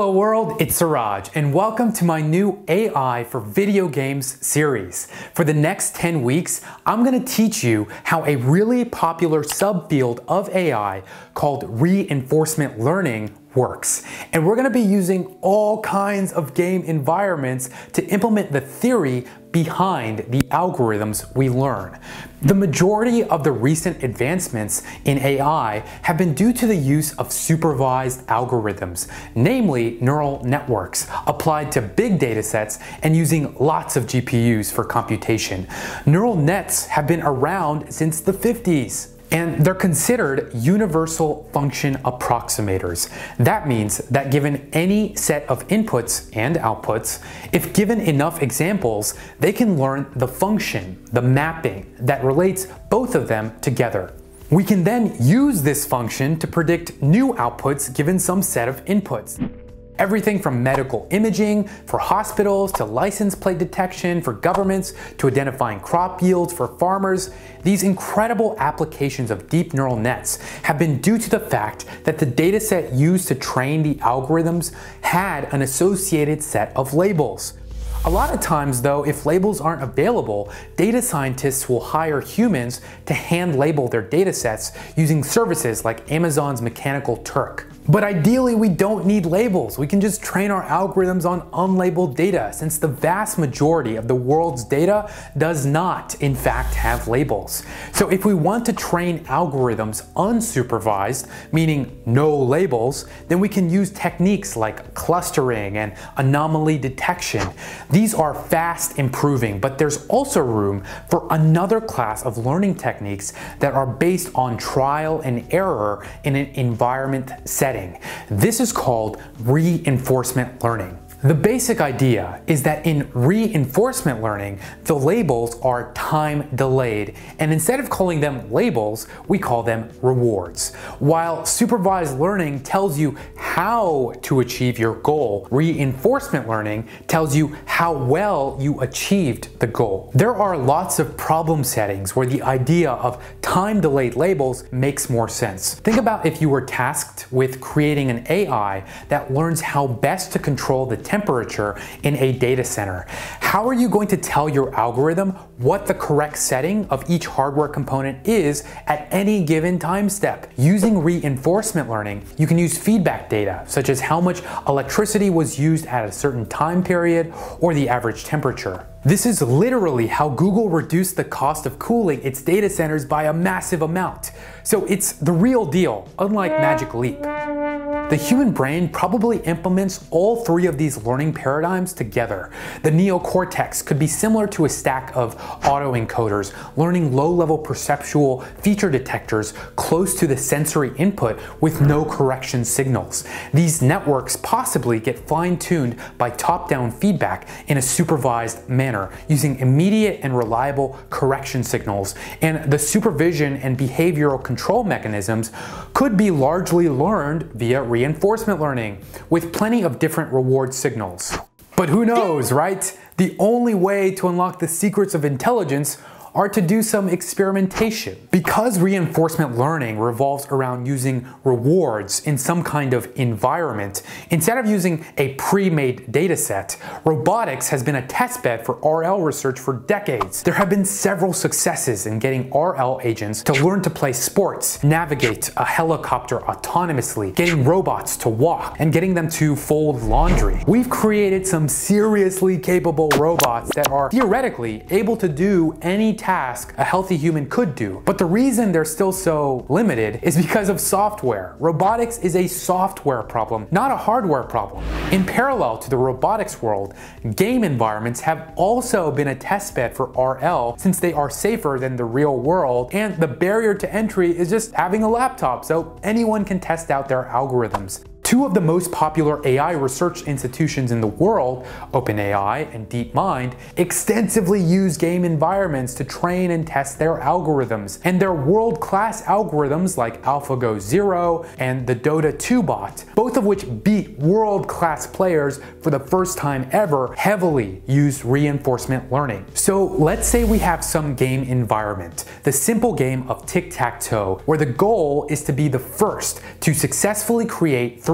Hello world, it's Siraj, and welcome to my new AI for video games series. For the next 10 weeks, I'm going to teach you how a really popular subfield of AI called reinforcement learning works. And we're going to be using all kinds of game environments to implement the theory behind the algorithms we learn. The majority of the recent advancements in AI have been due to the use of supervised algorithms, namely neural networks, applied to big data sets and using lots of GPUs for computation. Neural nets have been around since the 50s. And they're considered universal function approximators. That means that given any set of inputs and outputs, if given enough examples, they can learn the function, the mapping, that relates both of them together. We can then use this function to predict new outputs given some set of inputs. Everything from medical imaging for hospitals to license plate detection for governments to identifying crop yields for farmers. These incredible applications of deep neural nets have been due to the fact that the dataset used to train the algorithms had an associated set of labels. A lot of times though, if labels aren't available, data scientists will hire humans to hand label their datasets using services like Amazon's Mechanical Turk. But ideally, we don't need labels. We can just train our algorithms on unlabeled data, since the vast majority of the world's data does not, in fact, have labels. So if we want to train algorithms unsupervised, meaning no labels, then we can use techniques like clustering and anomaly detection. These are fast improving, but there's also room for another class of learning techniques that are based on trial and error in an environment setting. This is called reinforcement learning. The basic idea is that in reinforcement learning, the labels are time delayed, and instead of calling them labels, we call them rewards. While supervised learning tells you how to achieve your goal, reinforcement learning tells you how well you achieved the goal. There are lots of problem settings where the idea of time delayed labels makes more sense. Think about if you were tasked with creating an AI that learns how best to control the temperature in a data center. How are you going to tell your algorithm what the correct setting of each hardware component is at any given time step? Using reinforcement learning, you can use feedback data, such as how much electricity was used at a certain time period or the average temperature. This is literally how Google reduced the cost of cooling its data centers by a massive amount. So it's the real deal, unlike Magic Leap. The human brain probably implements all three of these learning paradigms together. The neocortex could be similar to a stack of autoencoders, learning low-level perceptual feature detectors close to the sensory input with no correction signals. These networks possibly get fine-tuned by top-down feedback in a supervised manner, using immediate and reliable correction signals. And the supervision and behavioral control mechanisms could be largely learned via reinforcement learning, with plenty of different reward signals. But who knows, right? The only way to unlock the secrets of intelligence are to do some experimentation. Because reinforcement learning revolves around using rewards in some kind of environment, instead of using a pre-made data set, robotics has been a testbed for RL research for decades. There have been several successes in getting RL agents to learn to play sports, navigate a helicopter autonomously, getting robots to walk, and getting them to fold laundry. We've created some seriously capable robots that are theoretically able to do any task a healthy human could do. But the reason they're still so limited is because of software. Robotics is a software problem, not a hardware problem. In parallel to the robotics world, game environments have also been a testbed for RL, since they are safer than the real world, and the barrier to entry is just having a laptop, so anyone can test out their algorithms. Two of the most popular AI research institutions in the world, OpenAI and DeepMind, extensively use game environments to train and test their algorithms. And their world-class algorithms like AlphaGo Zero and the Dota 2 bot, both of which beat world-class players for the first time ever, heavily use reinforcement learning. So let's say we have some game environment, the simple game of tic-tac-toe, where the goal is to be the first to successfully create 3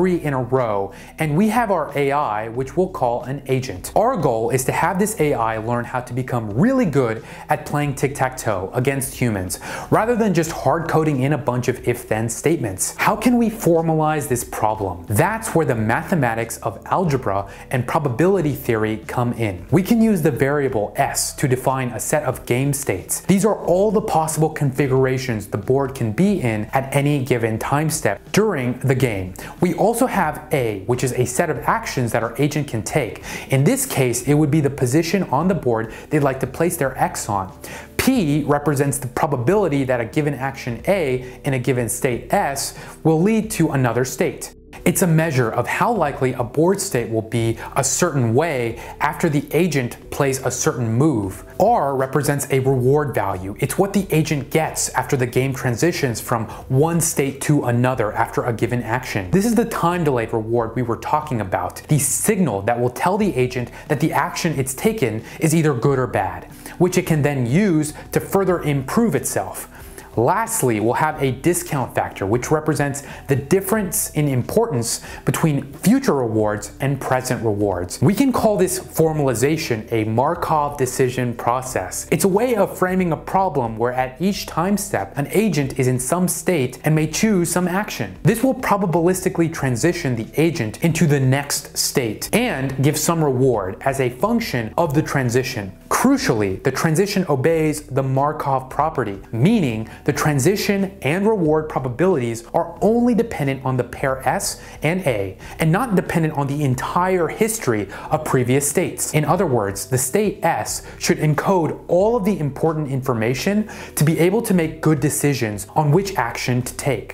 3 in a row, and we have our AI, which we'll call an agent. Our goal is to have this AI learn how to become really good at playing tic-tac-toe against humans, rather than just hard-coding in a bunch of if-then statements. How can we formalize this problem? That's where the mathematics of algebra and probability theory come in. We can use the variable S to define a set of game states. These are all the possible configurations the board can be in at any given time step during the game. We also have A, which is a set of actions that our agent can take. In this case, it would be the position on the board they'd like to place their X on. P represents the probability that a given action A in a given state S will lead to another state. It's a measure of how likely a board state will be a certain way after the agent plays a certain move. R represents a reward value. It's what the agent gets after the game transitions from one state to another after a given action. This is the time-delayed reward we were talking about, the signal that will tell the agent that the action it's taken is either good or bad, which it can then use to further improve itself. Lastly, we'll have a discount factor, which represents the difference in importance between future rewards and present rewards. We can call this formalization a Markov decision process. It's a way of framing a problem where at each time step, an agent is in some state and may choose some action. This will probabilistically transition the agent into the next state and give some reward as a function of the transition. Crucially, the transition obeys the Markov property, meaning the transition and reward probabilities are only dependent on the pair S and A, and not dependent on the entire history of previous states. In other words, the state S should encode all of the important information to be able to make good decisions on which action to take.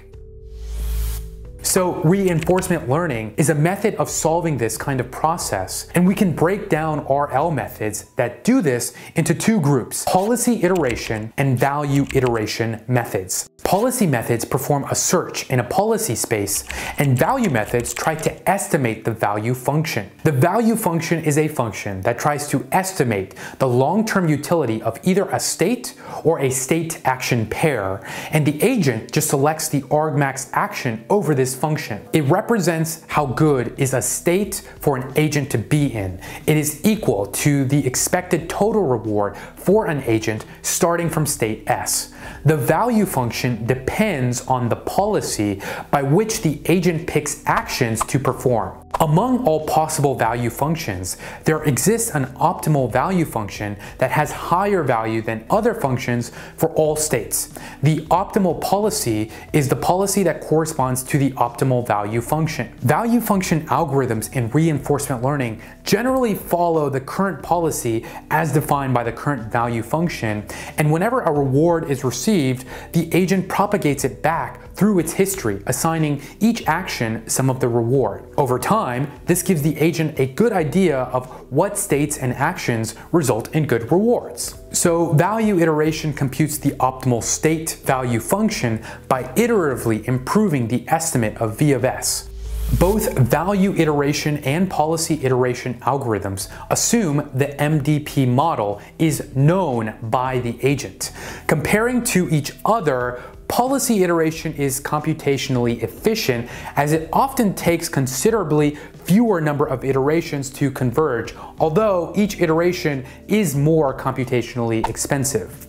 So reinforcement learning is a method of solving this kind of process, and we can break down RL methods that do this into two groups: policy iteration and value iteration methods. Policy methods perform a search in a policy space, and value methods try to estimate the value function. The value function is a function that tries to estimate the long-term utility of either a state or a state-action pair, and the agent just selects the argmax action over this function. It represents how good is a state for an agent to be in. It is equal to the expected total reward for an agent starting from state S. The value function depends on the policy by which the agent picks actions to perform. Among all possible value functions, there exists an optimal value function that has higher value than other functions for all states. The optimal policy is the policy that corresponds to the optimal value function. Value function algorithms in reinforcement learning generally follow the current policy as defined by the current value function, and whenever a reward is received, the agent propagates it back through its history, assigning each action some of the reward. Over time, this gives the agent a good idea of what states and actions result in good rewards. So value iteration computes the optimal state value function by iteratively improving the estimate of V of S. Both value iteration and policy iteration algorithms assume the MDP model is known by the agent. Comparing to each other, policy iteration is computationally efficient as it often takes considerably fewer number of iterations to converge, although each iteration is more computationally expensive.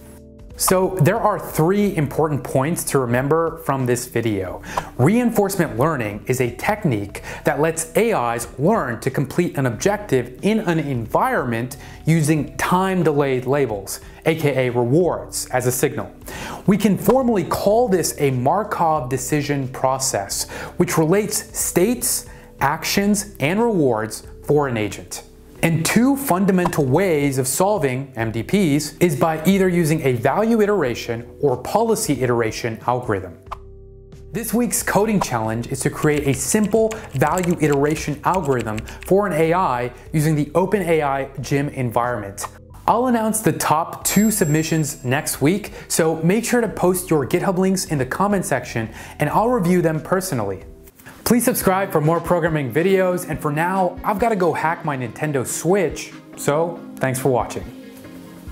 So there are three important points to remember from this video. Reinforcement learning is a technique that lets AIs learn to complete an objective in an environment using time-delayed labels, aka rewards, as a signal. We can formally call this a Markov decision process, which relates states, actions, and rewards for an agent. And two fundamental ways of solving MDPs is by either using a value iteration or policy iteration algorithm. This week's coding challenge is to create a simple value iteration algorithm for an AI using the OpenAI Gym environment. I'll announce the top 2 submissions next week, so make sure to post your GitHub links in the comment section and I'll review them personally. Please subscribe for more programming videos, and for now, I've got to go hack my Nintendo Switch, so thanks for watching.